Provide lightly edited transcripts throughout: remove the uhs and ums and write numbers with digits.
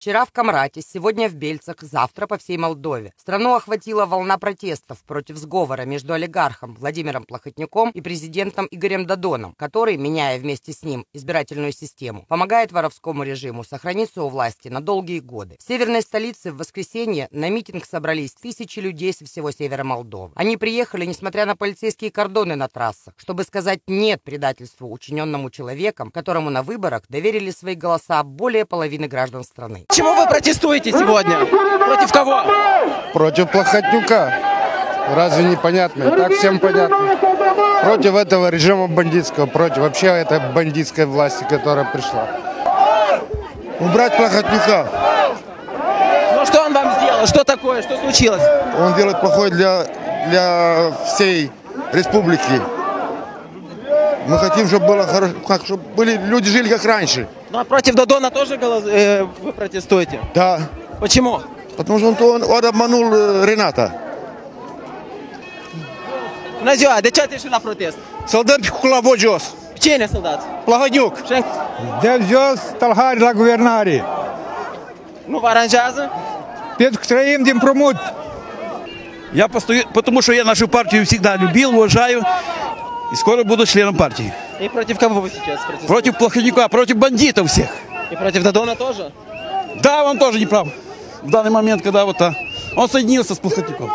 Вчера в Камрате, сегодня в Бельцах, завтра по всей Молдове. Страну охватила волна протестов против сговора между олигархом Владимиром Плохотнюком и президентом Игорем Додоном, который, меняя вместе с ним избирательную систему, помогает воровскому режиму сохраниться у власти на долгие годы. В северной столице в воскресенье на митинг собрались тысячи людей со всего севера Молдовы. Они приехали, несмотря на полицейские кордоны на трассах, чтобы сказать «нет» предательству, учиненному человеком, которому на выборах доверили свои голоса более половины граждан страны. Почему вы протестуете сегодня? Против кого? Против Плохотнюка. Разве не понятно? И так всем понятно. Против этого режима бандитского, против вообще этой бандитской власти, которая пришла. Убрать Плохотнюка. Ну что он вам сделал? Что такое? Что случилось? Он делает плохое для всей республики. Мы хотим, чтобы было хорошо, чтобы люди жили как раньше. Ну а против Додона тоже вы протестуете? Да. Почему? Потому что он обманул Рената. Bună ziua, de ce ați ieșit la protest? Să-l dăm cu clavă jos. Cine să-l dați? Plahotniuc. Dăm jos tălhari la guvernare. Nu vă aranjează? Pentru că trăim din împrumut. Я потому что я нашу партию всегда любил, уважаю и скоро буду членом партии. И против кого вы сейчас протестуете? Против Плохотнюка, против бандитов всех. И против Додона тоже? Да, он тоже не прав. В данный момент, когда он соединился с Плохотнюком.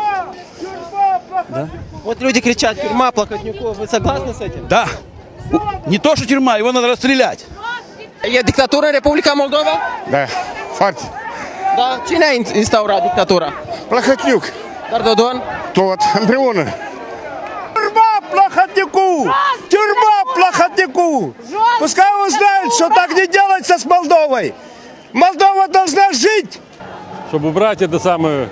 Да. Вот люди кричат: тюрьма Плохотнюку. Вы согласны с этим? Да. Не то, что тюрьма, его надо расстрелять. E dictatură în Republica Moldova? Da, foarte. Da. Cine a instaurat dictatura? Plохотнюк. Dar Dodon? Tot, împreună. Тюрьма Плохотнюку! Тюрьма Плохотнюку! Пускай узнают, что так не делается с Молдовой! Молдова должна жить! Чтобы убрать это самое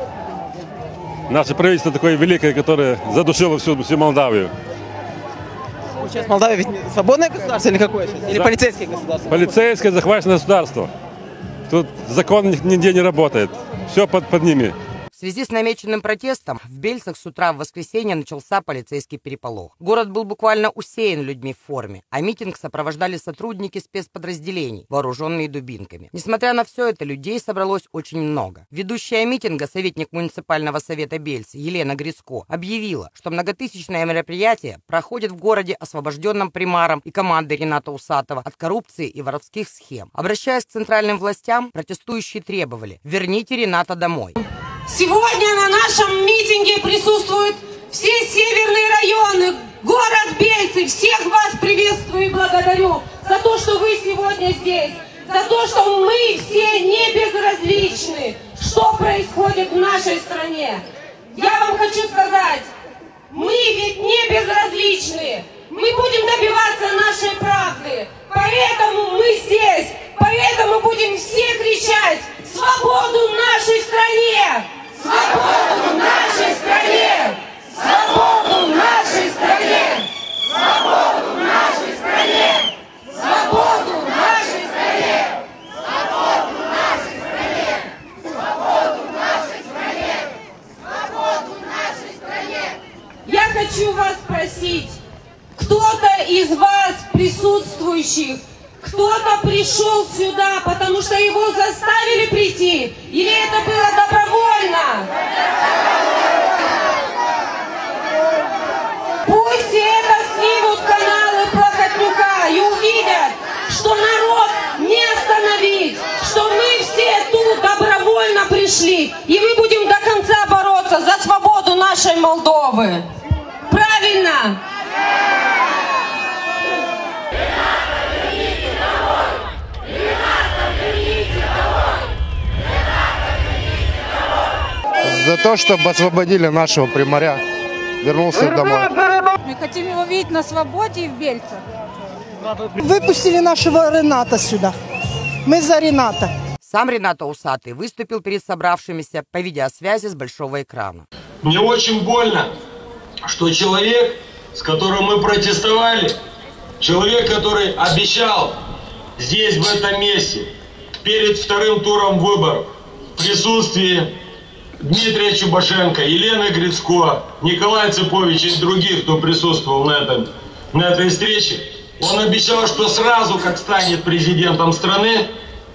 наше правительство такое великое, которое задушило всю Молдавию. Сейчас Молдавия ведь свободное государство или какое сейчас? Или полицейское государство? Полицейское захваченное государство. Тут закон нигде не работает. Все под ними. В связи с намеченным протестом в Бельцах с утра в воскресенье начался полицейский переполох. Город был буквально усеян людьми в форме, а митинг сопровождали сотрудники спецподразделений, вооруженные дубинками. Несмотря на все это, людей собралось очень много. Ведущая митинга, советник муниципального совета Бельца Елена Грицко, объявила, что многотысячное мероприятие проходит в городе, освобожденном примаром и командой Рената Усатова от коррупции и воровских схем. Обращаясь к центральным властям, протестующие требовали: «Верните Рената домой». Сегодня на нашем митинге присутствуют все северные районы, город Бельцы. Всех вас приветствую и благодарю за то, что вы сегодня здесь, за то, что мы все не безразличны, что происходит в нашей стране. Я вам хочу сказать, мы ведь не безразличны, мы будем добиваться нашей правды, поэтому мы здесь, поэтому будем все кричать: свободу нашей стране! Свободу нашей стране! Свободу нашей стране! Свободу нашей стране! Свободу нашей стране! Свободу нашей стране! Свободу нашей стране! Свободу нашей стране! Я хочу вас спросить, кто-то из вас, присутствующих, кто-то пришел сюда, потому что его заставили прийти? Или это было добровольно? Пусть это снимут каналы Плохотнюка и увидят, что народ не остановить, что мы все тут добровольно пришли, и мы будем до конца бороться за свободу нашей Молдовы. Правильно? За то, чтобы освободили нашего примаря, вернулся домой. Мы хотим его видеть на свободе и в Бельцах. Выпустили нашего Рената сюда. Мы за Рената. Сам Ренат Усатый выступил перед собравшимися по видеосвязи с большого экрана. Мне очень больно, что человек, с которым мы протестовали, человек, который обещал здесь, в этом месте, перед вторым туром выборов, в присутствии Дмитрия Чубашенко, Елены Грицко, Николая Цыповича и других, кто присутствовал на этой встрече, он обещал, что сразу, как станет президентом страны,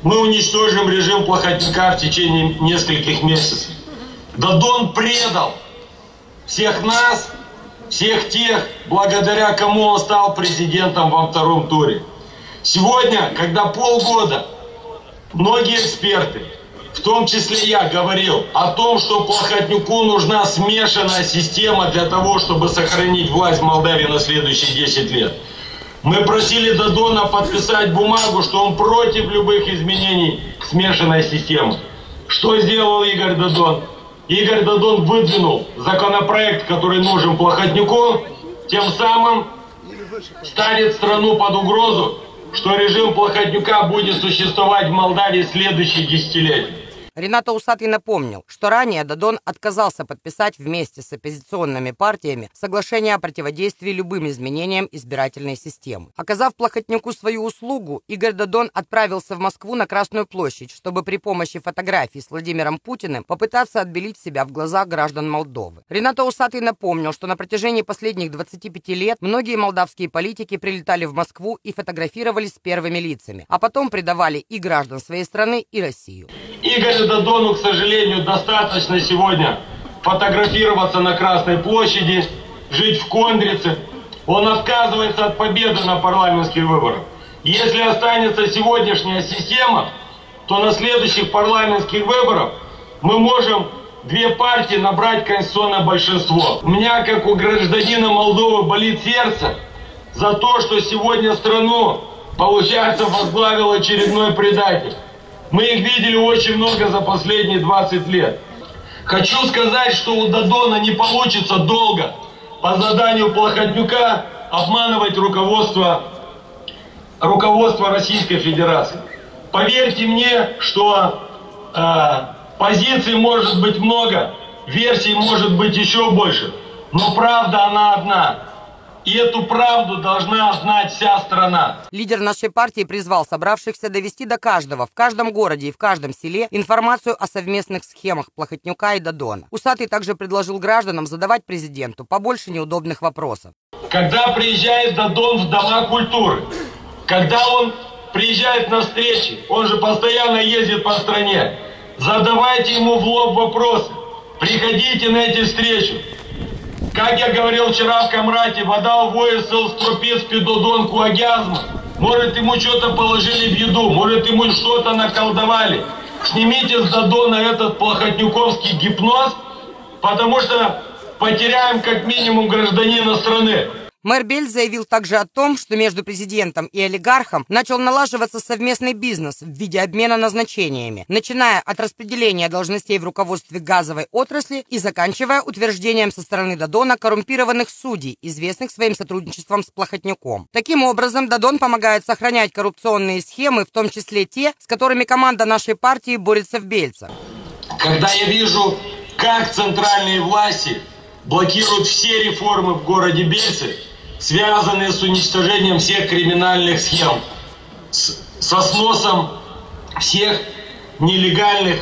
мы уничтожим режим Плохотнюка в течение нескольких месяцев. Додон предал всех нас, всех тех, благодаря кому он стал президентом во втором туре. Сегодня, когда полгода многие эксперты, в том числе я, говорил о том, что Плохотнюку нужна смешанная система для того, чтобы сохранить власть в Молдавии на следующие 10 лет. Мы просили Додона подписать бумагу, что он против любых изменений к смешанной системе. Что сделал Игорь Додон? Игорь Додон выдвинул законопроект, который нужен Плохотнюку, тем самым ставит страну под угрозу, что режим Плохотнюка будет существовать в Молдавии следующие десятилетия. Ринато Усатый напомнил, что ранее Додон отказался подписать вместе с оппозиционными партиями соглашение о противодействии любым изменениям избирательной системы. Оказав Плохотнюку свою услугу, Игорь Додон отправился в Москву на Красную площадь, чтобы при помощи фотографий с Владимиром Путиным попытаться отбелить себя в глазах граждан Молдовы. Ринато Усатый напомнил, что на протяжении последних 25 лет многие молдавские политики прилетали в Москву и фотографировались с первыми лицами, а потом предавали и граждан своей страны, и Россию. Игорю Додону, к сожалению, достаточно сегодня фотографироваться на Красной площади, жить в Кондрице. Он отказывается от победы на парламентских выборах. Если останется сегодняшняя система, то на следующих парламентских выборах мы можем две партии набрать конституционное большинство. У меня, как у гражданина Молдовы, болит сердце за то, что сегодня страну, получается, возглавил очередной предатель. Мы их видели очень много за последние 20 лет. Хочу сказать, что у Додона не получится долго по заданию Плохотнюка обманывать руководство Российской Федерации. Поверьте мне, что позиций может быть много, версий может быть еще больше, но правда она одна. И эту правду должна знать вся страна. Лидер нашей партии призвал собравшихся довести до каждого, в каждом городе и в каждом селе информацию о совместных схемах Плохотнюка и Додона. Усатый также предложил гражданам задавать президенту побольше неудобных вопросов. Когда приезжает Додон в дома культуры, когда он приезжает на встречи, он же постоянно ездит по стране, задавайте ему в лоб вопросы, приходите на эти встречи. Как я говорил вчера в Камрате, вода увоисал струпец пидодон куагиазма. Может, ему что-то положили в еду, может, ему что-то наколдовали. Снимите с Додона этот плохотнюковский гипноз, потому что потеряем как минимум гражданина страны. Мэр Бельц заявил также о том, что между президентом и олигархом начал налаживаться совместный бизнес в виде обмена назначениями, начиная от распределения должностей в руководстве газовой отрасли и заканчивая утверждением со стороны Додона коррумпированных судей, известных своим сотрудничеством с Плохотнюком. Таким образом, Додон помогает сохранять коррупционные схемы, в том числе те, с которыми команда нашей партии борется в Бельце. Когда я вижу, как центральные власти блокируют все реформы в городе Бельце, связанные с уничтожением всех криминальных схем, со сносом всех нелегальных.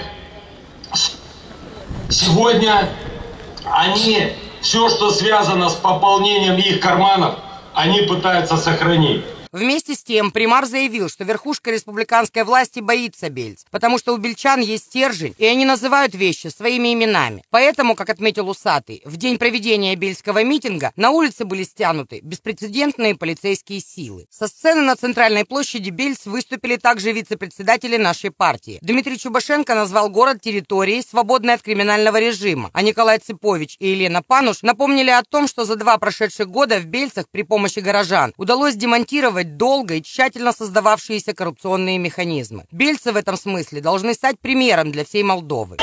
Сегодня они, все, что связано с пополнением их карманов, они пытаются сохранить. Вместе с тем, примар заявил, что верхушка республиканской власти боится Бельц, потому что у бельчан есть стержень, и они называют вещи своими именами. Поэтому, как отметил Усатый, в день проведения бельского митинга на улице были стянуты беспрецедентные полицейские силы. Со сцены на центральной площади Бельц выступили также вице-председатели нашей партии. Дмитрий Чубашенко назвал город территорией, свободной от криминального режима, а Николай Цыпович и Елена Пануш напомнили о том, что за 2 прошедших года в Бельцах при помощи горожан удалось демонтировать долго и тщательно создававшиеся коррупционные механизмы. Бельцы в этом смысле должны стать примером для всей Молдовы.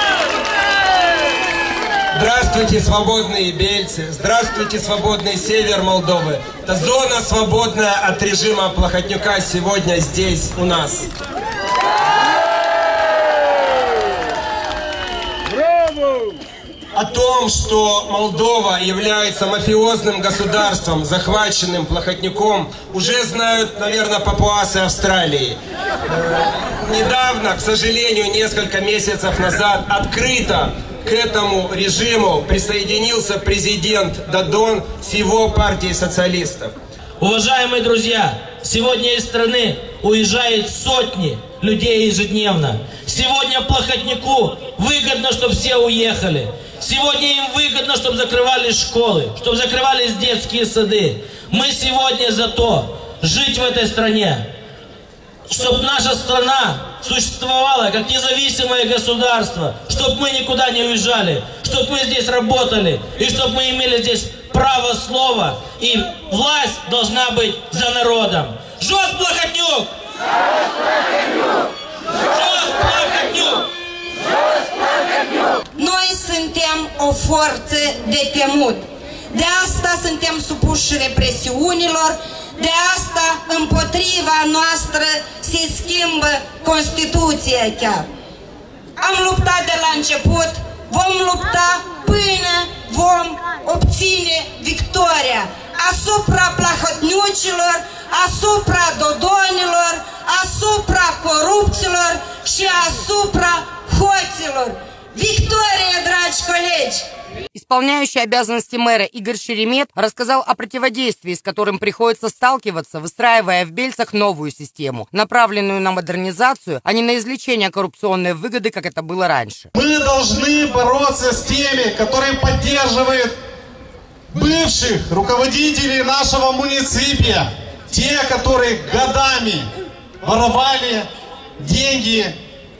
Здравствуйте, свободные Бельцы! Здравствуйте, свободный север Молдовы! Это зона, свободная от режима Плохотнюка, сегодня здесь у нас. О том, что Молдова является мафиозным государством, захваченным Плохотнюком, уже знают, наверное, папуасы Австралии. Недавно, к сожалению, несколько месяцев назад, открыто к этому режиму присоединился президент Додон с его партией социалистов. Уважаемые друзья, сегодня из страны уезжают сотни, людей ежедневно. Сегодня Плохотнюку выгодно, чтобы все уехали. Сегодня им выгодно, чтобы закрывались школы, чтобы закрывались детские сады. Мы сегодня за то, жить в этой стране, чтобы наша страна существовала как независимое государство, чтобы мы никуда не уезжали, чтобы мы здесь работали, и чтобы мы имели здесь право слова, и власть должна быть за народом. Jos Plahotniuc! Jos Plahotniuc! Noi suntem o forță de temut. De asta suntem supuși represiunilor, de asta împotriva noastră se schimbă Constituția chiar. Am luptat de la început, vom lupta până vom obține victoria asupra plahotniucilor, asupra dodonilor, asupra corupților și asupra hoților. Victoria, dragi colegi! Исполняющий обязанности мэра Игорь Шеремет рассказал о противодействии, с которым приходится сталкиваться, выстраивая в Бельцах новую систему, направленную на модернизацию, а не на извлечение коррупционной выгоды, как это было раньше. Мы должны бороться с теми, которые поддерживают бывших руководителей нашего муниципия, те, которые годами воровали деньги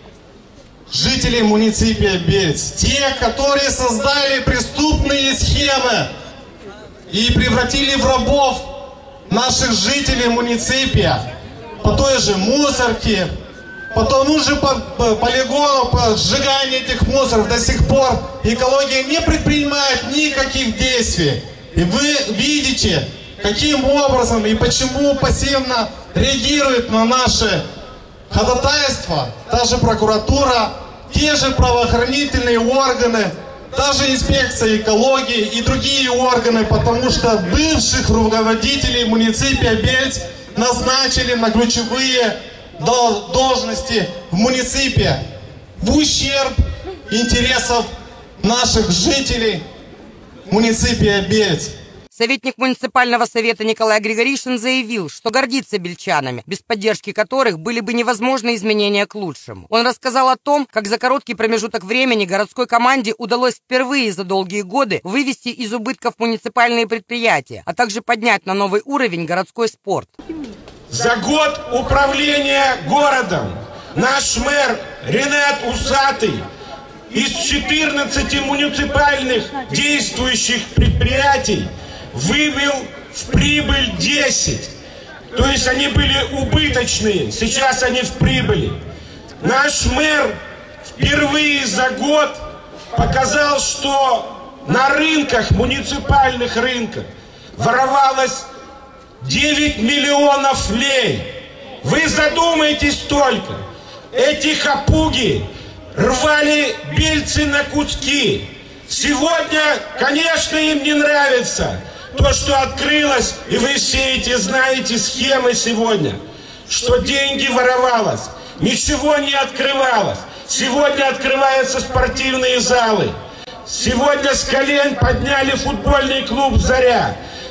жителей муниципия Бельц, те, которые создали преступные схемы и превратили в рабов наших жителей муниципия, по той же мусорке, по тому же полигону, по сжиганию этих мусоров. До сих пор экология не предпринимает никаких действий. И вы видите, каким образом и почему пассивно реагирует на наши ходатайства, та же прокуратура, те же правоохранительные органы, та же инспекция экологии и другие органы, потому что бывших руководителей муниципия Бельц назначили на ключевые должности в муниципе в ущерб интересов наших жителей муниципия Бельц. Советник муниципального совета Николай Григоришин заявил, что гордится бельчанами, без поддержки которых были бы невозможны изменения к лучшему. Он рассказал о том, как за короткий промежуток времени городской команде удалось впервые за долгие годы вывести из убытков муниципальные предприятия, а также поднять на новый уровень городской спорт. За год управления городом наш мэр Ренат Усатый из 14 муниципальных действующих предприятий вывел в прибыль 10. То есть они были убыточные, сейчас они в прибыли. Наш мэр впервые за год показал, что на рынках, муниципальных рынках, воровалось 9 миллионов лей. Вы задумайтесь только. Эти хапуги рвали Бельцы на куски. Сегодня, конечно, им не нравится то, что открылось, и вы все эти знаете схемы сегодня, что деньги воровалось, ничего не открывалось. Сегодня открываются спортивные залы. Сегодня с колен подняли футбольный клуб «Заря».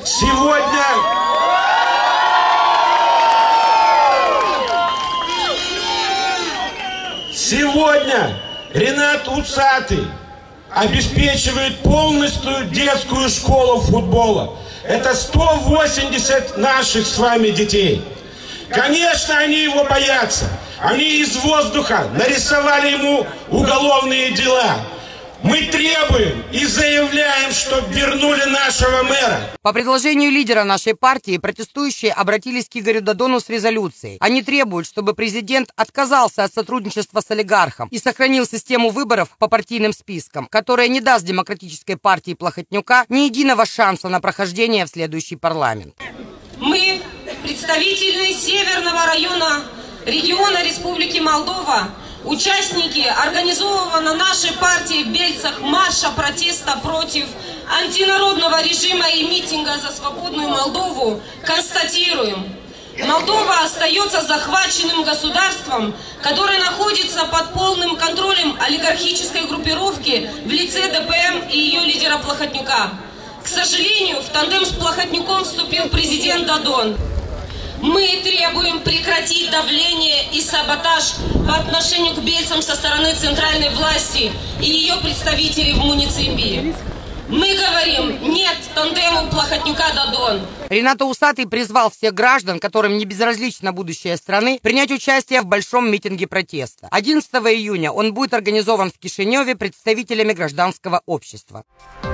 Сегодня Ренат Усатый обеспечивает полностью детскую школу футбола. Это 180 наших с вами детей. Конечно, они его боятся. Они из воздуха нарисовали ему уголовные дела. Мы требуем и заявляем, чтобы вернули нашего мэра. По предложению лидера нашей партии протестующие обратились к Игорю Додону с резолюцией. Они требуют, чтобы президент отказался от сотрудничества с олигархом и сохранил систему выборов по партийным спискам, которая не даст демократической партии Плохотнюка ни единого шанса на прохождение в следующий парламент. Мы, представители Северного региона Республики Молдова, участники организованного нашей партией в Бельцах марша протеста против антинародного режима и митинга за свободную Молдову, констатируем: Молдова остается захваченным государством, которое находится под полным контролем олигархической группировки в лице ДПМ и ее лидера Плохотнюка. К сожалению, в тандем с Плохотнюком вступил президент Додон. Мы требуем прекратить давление и саботаж по отношению к бельцам со стороны центральной власти и ее представителей в муниципии. Мы говорим «нет» тандему Плохотнюка-Додон. Ренат Усатый призвал всех граждан, которым не безразлично будущее страны, принять участие в большом митинге протеста. 11 июня он будет организован в Кишиневе представителями гражданского общества.